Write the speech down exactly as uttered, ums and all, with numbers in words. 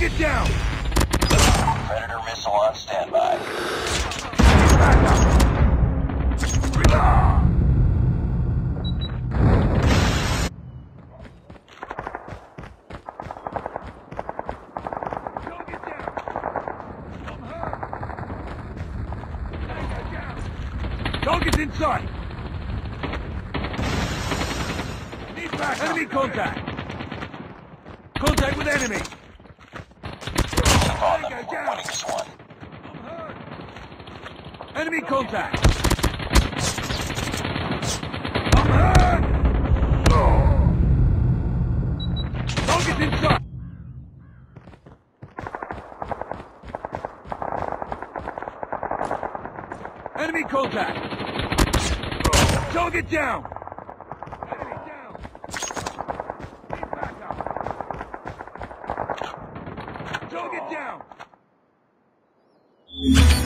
Target down! Predator missile on standby. Back up! Target down! I'm hurt! Tango down! Target's in sight! Need back! Enemy contact! Contact with enemy! Keep on them. Tango We're down! winning this one. I'm hurt! Enemy contact! I'm hurt! Target's in sight! Enemy contact! Target down! Enemy down! Need backup! Target down!